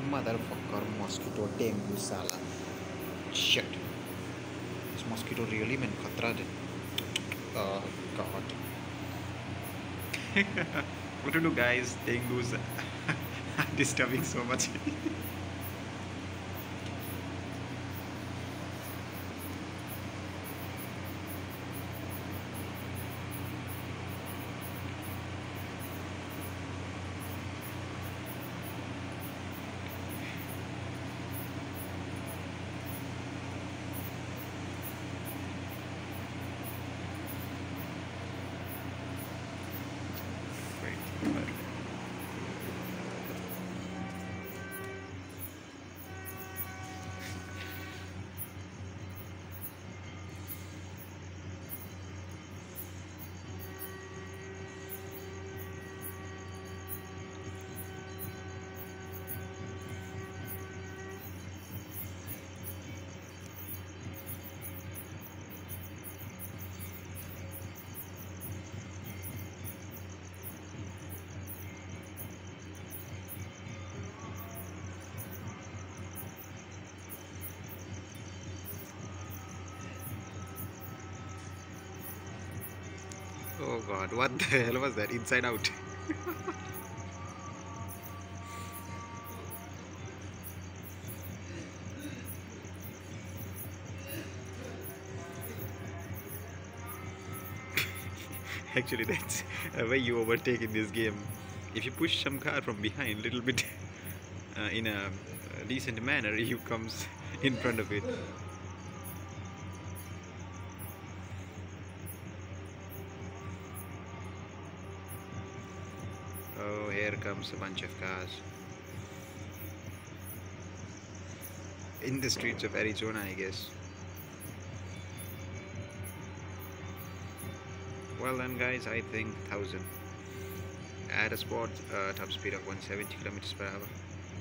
Motherfucker mosquito dengue sala. Shit. This mosquito really meant khatra de. Oh god. What to do guys? Dengu's disturbing so much. Oh god, what the hell was that? Inside out. Actually, that's a way you overtake in this game. If you push some car from behind a little bit in a decent manner, you comes in front of it. Oh, here comes a bunch of cars. In the streets of Arizona, I guess. Well then guys, I think 1000 at a spot, top speed of 170 kilometers per hour.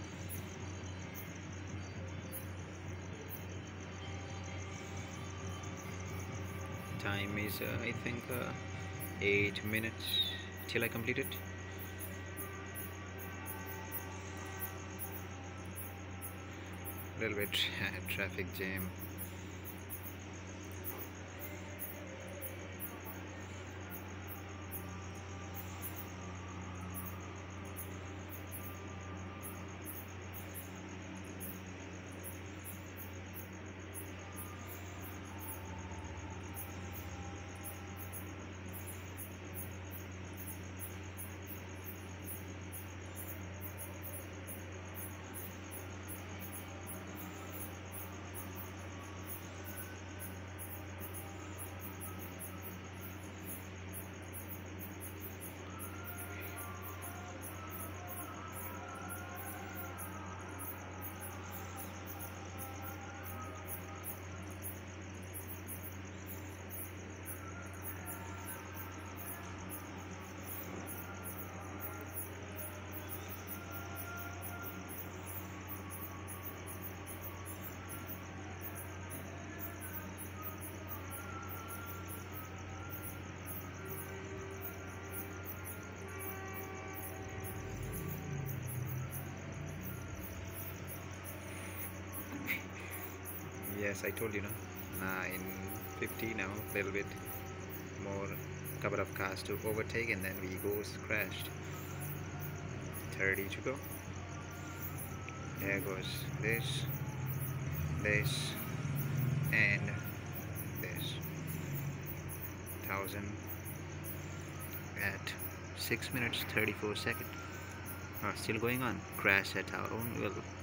Time is I think 8 minutes till I complete it. Little bit traffic jam. Yes, I told you, no? 9:50 now, little bit more, couple of cars to overtake, and then we goes crashed. 30 to go. There goes this, and this. 1000 at 6 minutes 34 seconds. Still going on. Crash at our own will.